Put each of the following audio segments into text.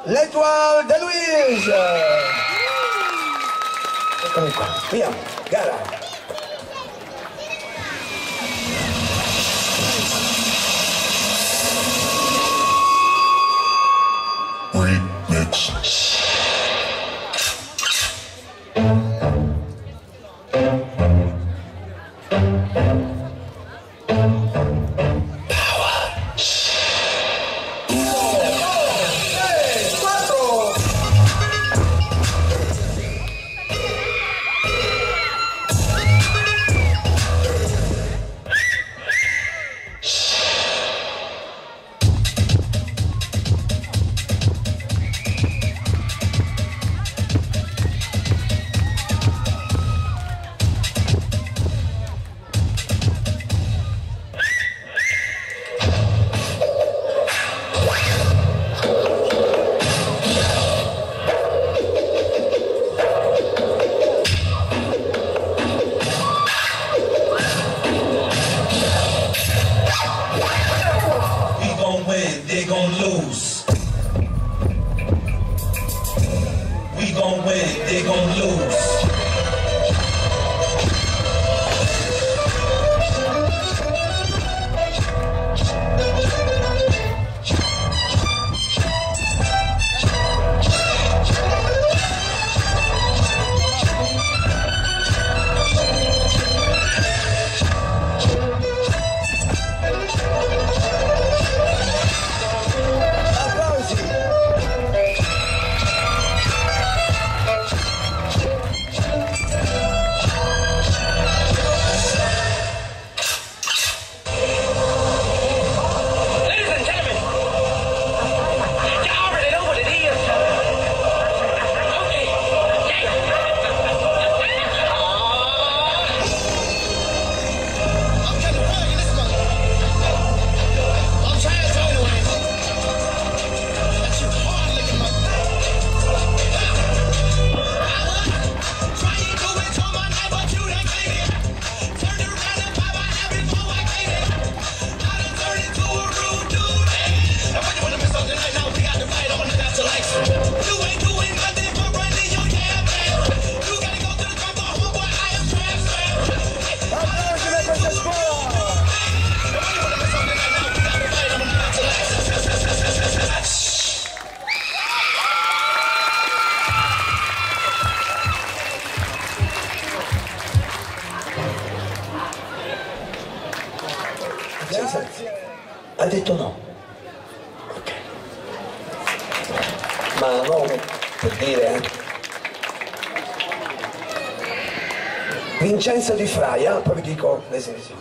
l'Etoile de Louise. Eccomi qua, via, gara. They gon' lose. We gon' win, they gon' lose. Ha detto no. Ok. Ma no, per dire, Vincenzo Di Fraia, poi vi dico l'esenzione.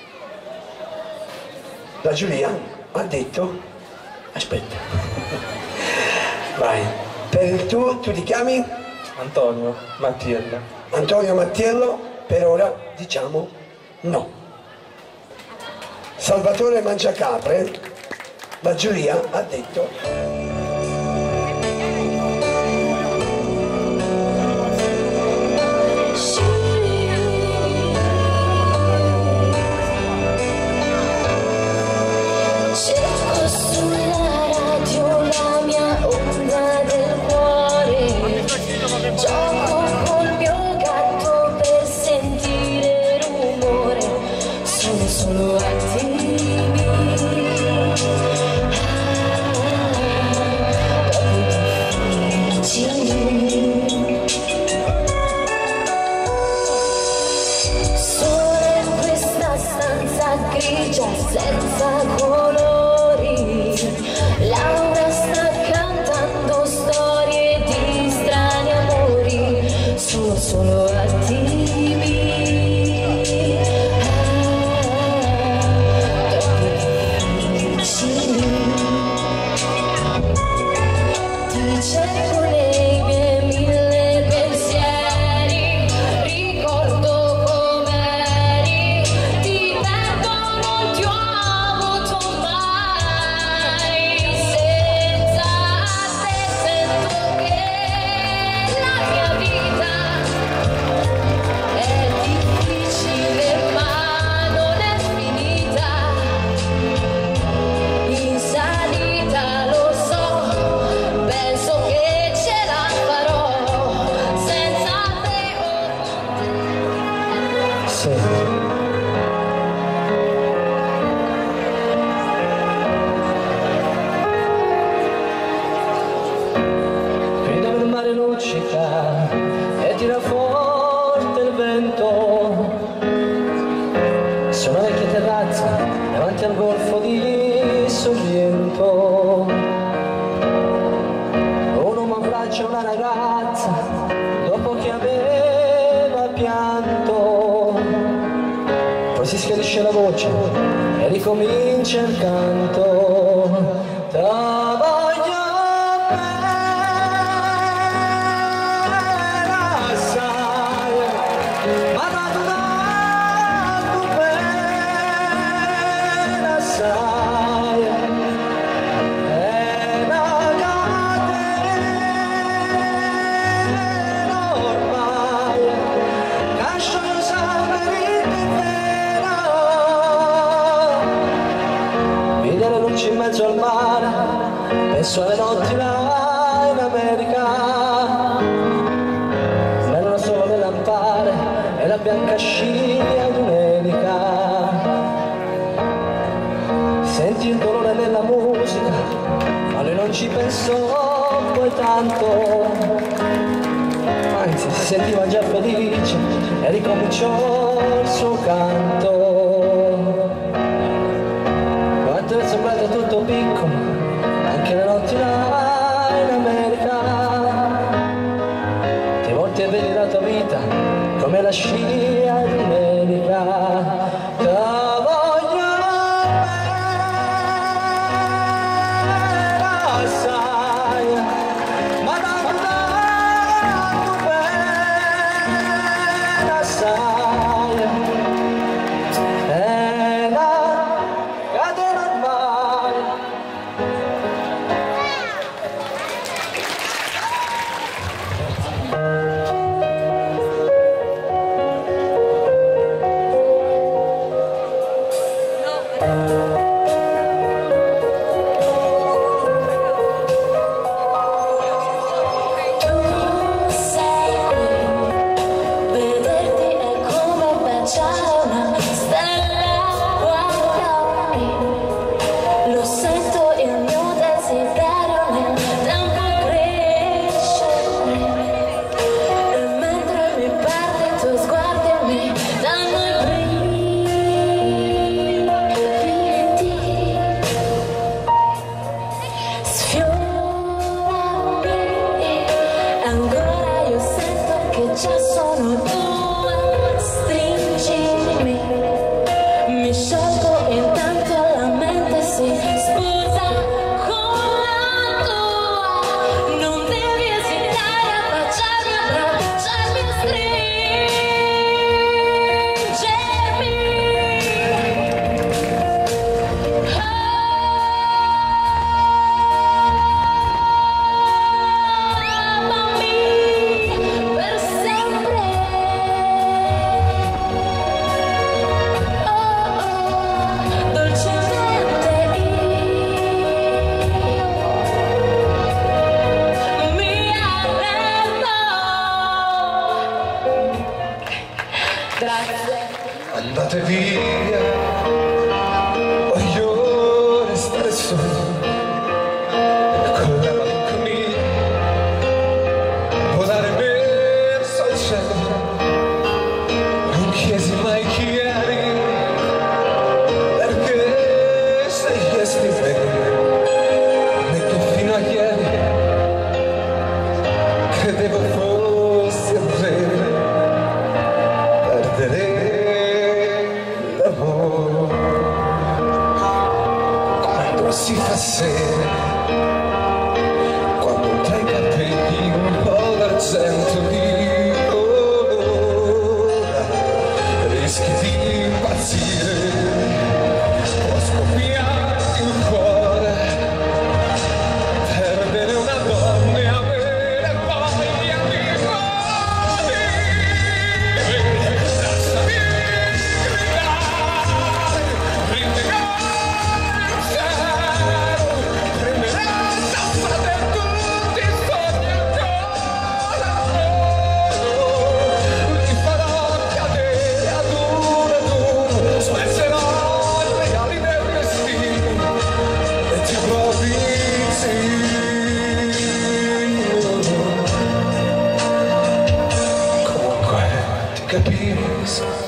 La Giulia ha detto, aspetta, vai, per il tuo, tu ti chiami? Antonio Mattiello. Antonio Mattiello, per ora diciamo no. Salvatore Mangiacapre, la giuria ha detto solo attivi. mare luccica e tira forte il vento su una vecchia terrazza davanti al golfo di Sorrento. Un uomo abbraccia una ragazza dopo che aveva pianto, poi si schiarisce la voce e ricomincia il canto. In mezzo al mare, penso alle notti là in America, sembrano solo le lampare e la bianca scia di un'elica. Senti il dolore della musica, ma lui non ci pensò poi tanto, anzi si sentiva già felice e ricominciò il suo canto. Quanto è sembrato tutto piccolo, anche le notti là in America. Ti volti e vedi la tua vita come la scia di un'elica. Andate via, voglio restare solo con la malinconia, volare verso il cielo. Non chiesi mai chi eri, perché sei estivere, e che fino a ieri credevo fossi vero. Quando si fa sera, quando tra i capelli un po' d'argento di colore, rischi di impazzire, può scoppiarti il cuore, perdere una donna e avere voglia di capisco